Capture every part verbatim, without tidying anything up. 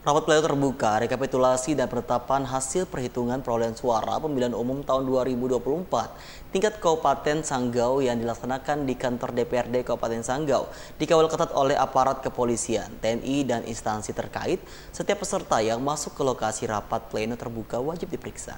Rapat pleno terbuka, rekapitulasi dan penetapan hasil perhitungan perolehan suara pemilihan umum tahun dua ribu dua puluh empat tingkat Kabupaten Sanggau yang dilaksanakan di kantor D P R D Kabupaten Sanggau dikawal ketat oleh aparat kepolisian, T N I, dan instansi terkait. Setiap peserta yang masuk ke lokasi rapat pleno terbuka wajib diperiksa.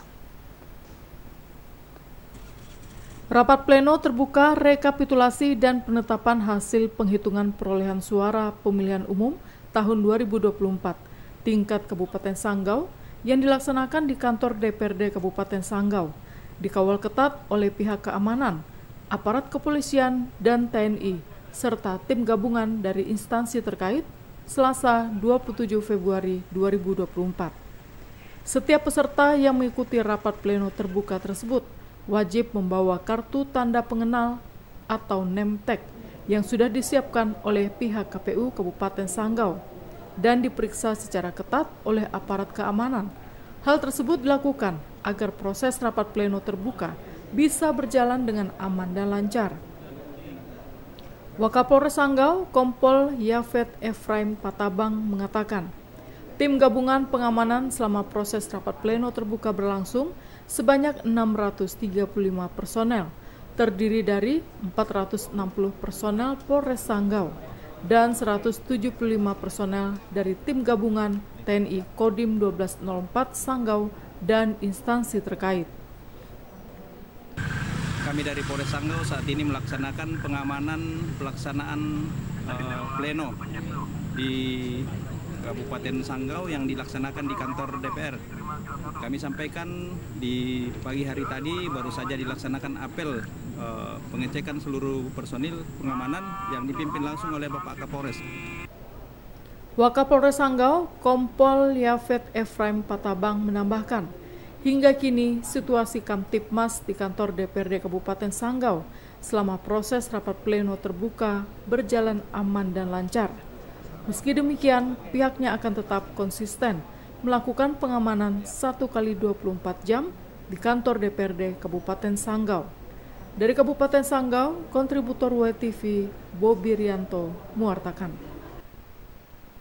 Rapat pleno terbuka, rekapitulasi dan penetapan hasil penghitungan perolehan suara pemilihan umum tahun dua ribu dua puluh empat tingkat Kabupaten Sanggau yang dilaksanakan di kantor D P R D Kabupaten Sanggau dikawal ketat oleh pihak keamanan, aparat kepolisian, dan T N I, serta tim gabungan dari instansi terkait Selasa dua puluh tujuh Februari dua ribu dua puluh empat. Setiap peserta yang mengikuti rapat pleno terbuka tersebut wajib membawa kartu tanda pengenal atau name tag yang sudah disiapkan oleh pihak K P U Kabupaten Sanggau dan diperiksa secara ketat oleh aparat keamanan. Hal tersebut dilakukan agar proses rapat pleno terbuka bisa berjalan dengan aman dan lancar. Wakapolres Sanggau, Kompol Yafet Efraim Patabang mengatakan, tim gabungan pengamanan selama proses rapat pleno terbuka berlangsung sebanyak enam ratus tiga puluh lima personel, terdiri dari empat ratus enam puluh personel Polres Sanggau dan seratus tujuh puluh lima personel dari tim gabungan T N I Kodim dua belas nol empat Sanggau dan instansi terkait. Kami dari Polres Sanggau saat ini melaksanakan pengamanan pelaksanaan uh, pleno di Kabupaten Sanggau yang dilaksanakan di kantor D P R. Kami sampaikan di pagi hari tadi baru saja dilaksanakan apel uh, pengecekan seluruh personil pengamanan yang dipimpin langsung oleh Bapak Kapolres. Wakapolres Sanggau, Kompol Yafet Efraim Patabang menambahkan, hingga kini situasi Kamtipmas di kantor D P R D Kabupaten Sanggau selama proses rapat pleno terbuka berjalan aman dan lancar. Meski demikian, pihaknya akan tetap konsisten melakukan pengamanan satu kali dua puluh empat jam di kantor D P R D Kabupaten Sanggau. Dari Kabupaten Sanggau, kontributor W T V Bobi Rianto mewartakan.